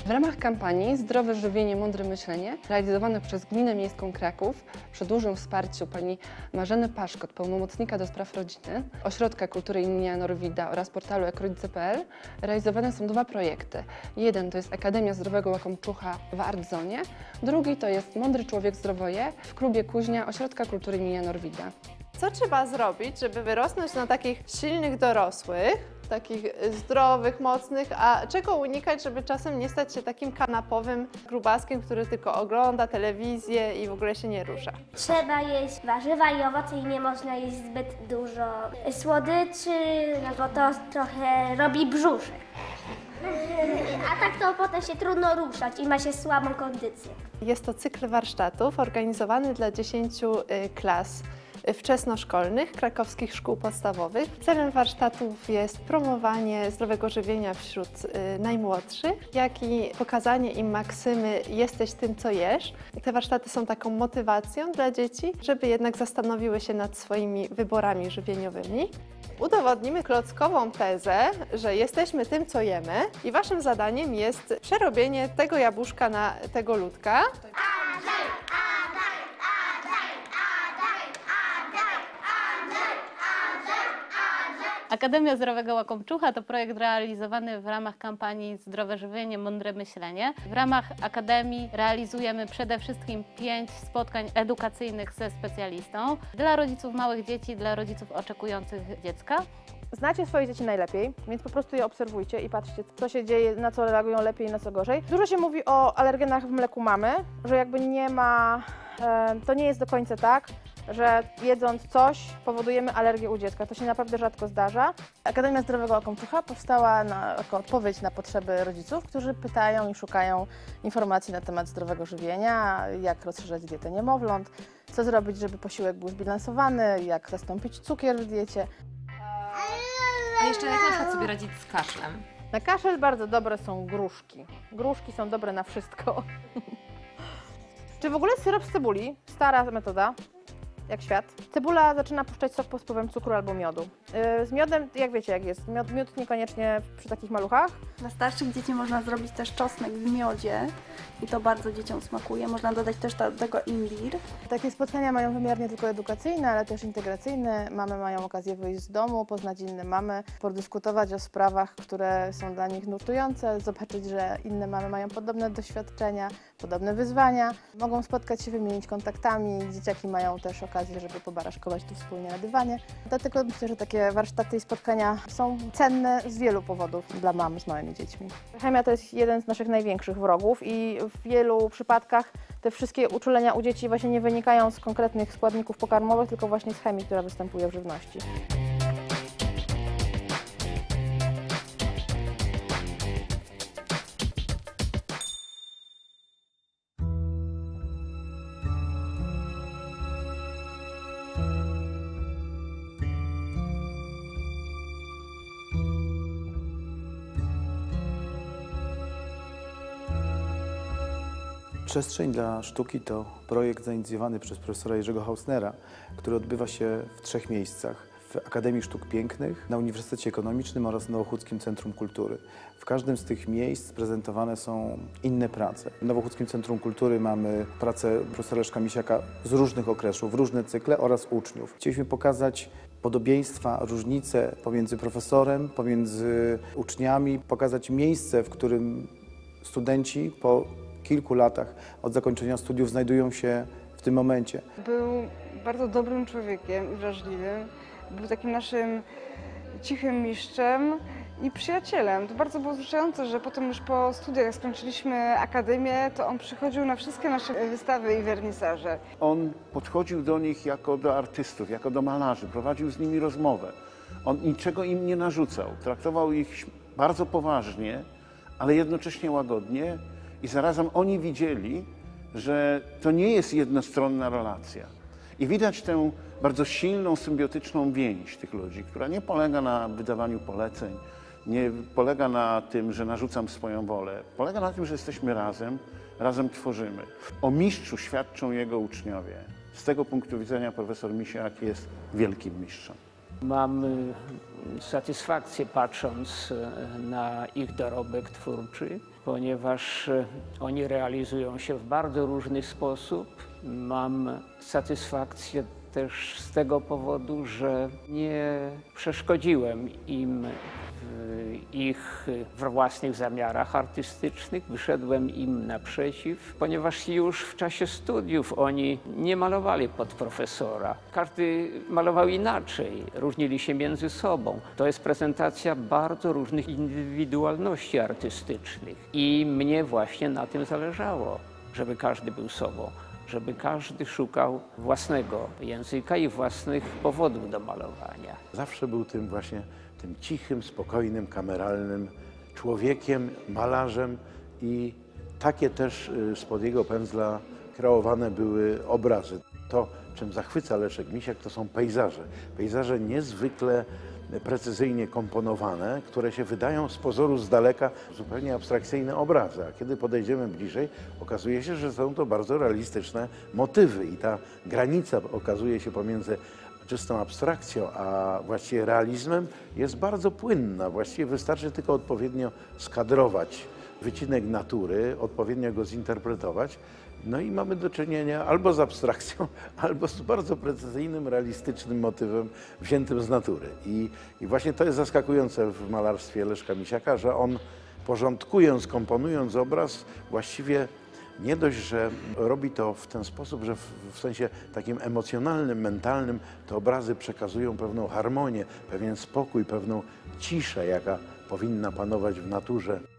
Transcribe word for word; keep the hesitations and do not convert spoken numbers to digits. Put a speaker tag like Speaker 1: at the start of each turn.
Speaker 1: W ramach kampanii Zdrowe żywienie, mądre myślenie, realizowane przez Gminę Miejską Kraków przy dużym wsparciu pani Marzeny Paszkot, pełnomocnika do spraw rodziny, Ośrodka Kultury imienia Norwida oraz portalu jak rodzice kropka p l, realizowane są dwa projekty. Jeden to jest Akademia Zdrowego Łakomczucha w Art-Zonie, drugi to jest Mądry Człowiek Zdrowoje w klubie Kuźnia Ośrodka Kultury imienia Norwida.
Speaker 2: Co trzeba zrobić, żeby wyrosnąć na takich silnych dorosłych, takich zdrowych, mocnych, a czego unikać, żeby czasem nie stać się takim kanapowym grubaskiem, który tylko ogląda telewizję i w ogóle się nie rusza?
Speaker 3: Trzeba jeść warzywa i owoce i nie można jeść zbyt dużo słodyczy, no bo to trochę robi brzuszek. A tak to potem się trudno ruszać i ma się słabą kondycję.
Speaker 2: Jest to cykl warsztatów organizowany dla dziesięciu klas wczesnoszkolnych krakowskich szkół podstawowych. Celem warsztatów jest promowanie zdrowego żywienia wśród najmłodszych, jak i pokazanie im maksymy jesteś tym, co jesz. Te warsztaty są taką motywacją dla dzieci, żeby jednak zastanowiły się nad swoimi wyborami żywieniowymi. Udowodnimy klockową tezę, że jesteśmy tym, co jemy i waszym zadaniem jest przerobienie tego jabłuszka na tego ludka.
Speaker 4: Akademia Zdrowego Łakomczucha to projekt realizowany w ramach kampanii Zdrowe żywienie, mądre myślenie. W ramach Akademii realizujemy przede wszystkim pięć spotkań edukacyjnych ze specjalistą dla rodziców małych dzieci, dla rodziców oczekujących dziecka.
Speaker 5: Znacie swoje dzieci najlepiej, więc po prostu je obserwujcie i patrzcie, co się dzieje, na co reagują lepiej, na co gorzej. Dużo się mówi o alergenach w mleku mamy, że jakby nie ma, e, to nie jest do końca tak, że jedząc coś powodujemy alergię u dziecka. To się naprawdę rzadko zdarza. Akademia Zdrowego Łakomczucha powstała na, jako odpowiedź na potrzeby rodziców, którzy pytają i szukają informacji na temat zdrowego żywienia, jak rozszerzać dietę niemowląt, co zrobić, żeby posiłek był zbilansowany, jak zastąpić cukier w diecie.
Speaker 6: A jeszcze jak na przykład sobie radzić z kaszlem?
Speaker 5: Na kaszel bardzo dobre są gruszki. Gruszki są dobre na wszystko. Czy w ogóle syrop z cebuli? Stara metoda, jak świat. Cebula zaczyna puszczać sok pod wpływem cukru albo miodu. Yy, z miodem, jak wiecie jak jest, miód, miód niekoniecznie przy takich maluchach.
Speaker 7: Dla starszych dzieci można zrobić też czosnek w miodzie i to bardzo dzieciom smakuje. Można dodać też do tego imbir.
Speaker 5: Takie spotkania mają wymiar nie tylko edukacyjny, ale też integracyjny. Mamy mają okazję wyjść z domu, poznać inne mamy, podyskutować o sprawach, które są dla nich nurtujące, zobaczyć, że inne mamy mają podobne doświadczenia, podobne wyzwania. Mogą spotkać się, wymienić kontaktami. Dzieciaki mają też okazję, żeby pobaraszkować tu wspólnie na dywanie. Dlatego myślę, że takie warsztaty i spotkania są cenne z wielu powodów dla mam z małymi dziećmi. Chemia to jest jeden z naszych największych wrogów i w wielu przypadkach te wszystkie uczulenia u dzieci właśnie nie wynikają z konkretnych składników pokarmowych, tylko właśnie z chemii, która występuje w żywności.
Speaker 8: Przestrzeń dla sztuki to projekt zainicjowany przez profesora Jerzego Hausnera, który odbywa się w trzech miejscach. W Akademii Sztuk Pięknych, na Uniwersytecie Ekonomicznym oraz Nowochódzkim Centrum Kultury. W każdym z tych miejsc prezentowane są inne prace. W Nowochódzkim Centrum Kultury mamy pracę profesora Leszka Misiaka z różnych okresów, różne cykle oraz uczniów. Chcieliśmy pokazać podobieństwa, różnice pomiędzy profesorem, pomiędzy uczniami, pokazać miejsce, w którym studenci po kilku latach od zakończenia studiów znajdują się w tym momencie.
Speaker 1: Był bardzo dobrym człowiekiem i wrażliwym. Był takim naszym cichym mistrzem i przyjacielem. To bardzo było wzruszające, że potem już po studiach, jak skończyliśmy akademię, to on przychodził na wszystkie nasze wystawy i wernisaże.
Speaker 9: On podchodził do nich jako do artystów, jako do malarzy, prowadził z nimi rozmowę. On niczego im nie narzucał, traktował ich bardzo poważnie, ale jednocześnie łagodnie i zarazem oni widzieli, że to nie jest jednostronna relacja. I widać tę bardzo silną, symbiotyczną więź tych ludzi, która nie polega na wydawaniu poleceń, nie polega na tym, że narzucam swoją wolę. Polega na tym, że jesteśmy razem, razem tworzymy. O mistrzu świadczą jego uczniowie. Z tego punktu widzenia profesor Misiak jest wielkim mistrzem.
Speaker 10: Mam y, satysfakcję patrząc y, na ich dorobek twórczy, ponieważ y, oni realizują się w bardzo różny sposób. Mam satysfakcję też z tego powodu, że nie przeszkodziłem im w ich własnych zamiarach artystycznych, wyszedłem im naprzeciw, ponieważ już w czasie studiów oni nie malowali pod profesora. Każdy malował inaczej, różnili się między sobą. To jest prezentacja bardzo różnych indywidualności artystycznych i mnie właśnie na tym zależało, żeby każdy był sobą, żeby każdy szukał własnego języka i własnych powodów do malowania.
Speaker 9: Zawsze był tym właśnie tym cichym, spokojnym, kameralnym człowiekiem, malarzem i takie też spod jego pędzla kreowane były obrazy. To, czym zachwyca Leszek Misiak, to są pejzaże. Pejzaże niezwykle precyzyjnie komponowane, które się wydają z pozoru z daleka zupełnie abstrakcyjne obrazy, a kiedy podejdziemy bliżej, okazuje się, że są to bardzo realistyczne motywy i ta granica okazuje się pomiędzy czystą abstrakcją, a właściwie realizmem jest bardzo płynna. Właściwie wystarczy tylko odpowiednio skadrować wycinek natury, odpowiednio go zinterpretować. No i mamy do czynienia albo z abstrakcją, albo z bardzo precyzyjnym, realistycznym motywem wziętym z natury. I, i właśnie to jest zaskakujące w malarstwie Leszka Misiaka, że on porządkując, komponując obraz, właściwie nie dość, że robi to w ten sposób, że w, w sensie takim emocjonalnym, mentalnym te obrazy przekazują pewną harmonię, pewien spokój, pewną ciszę, jaka powinna panować w naturze.